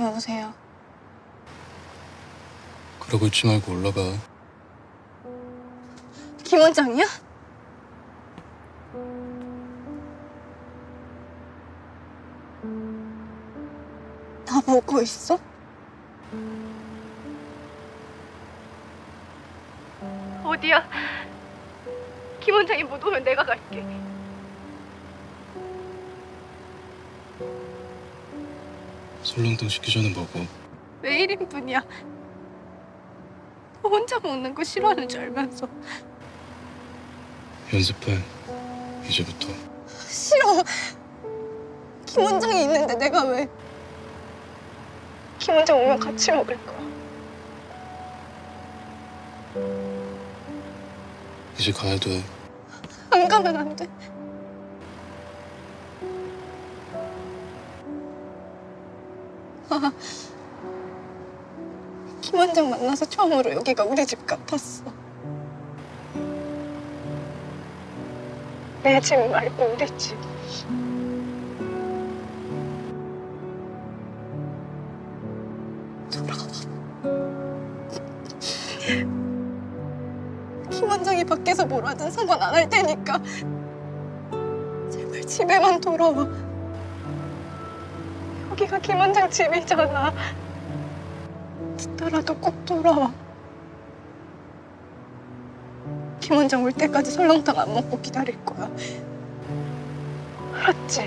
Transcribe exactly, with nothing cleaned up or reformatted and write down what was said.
여보세요. 그러고 있지 말고 올라가. 김 원장이야? 나 보고 있어? 어디야? 김 원장이 못 오면 내가 갈게. 설렁탕 시키 전에 먹어. 왜 일 인분이야? 혼자 먹는 거 싫어하는 줄 알면서. 연습해. 이제부터. 싫어. 김 원장이 있는데 내가 왜? 김 원장 오면 같이 먹을 거야. 이제 가야 돼. 안 가면 안 돼. 아, 김 원장 만나서 처음으로 여기가 우리 집 같았어. 내 집 말고 우리 집. 돌아가. 김 원장이 밖에서 뭘 하든 상관 안 할 테니까 제발 집에만 돌아와. 여기가 김 원장 집이잖아. 늦더라도 꼭 돌아와. 김 원장 올 때까지 설렁탕 안 먹고 기다릴 거야. 알았지?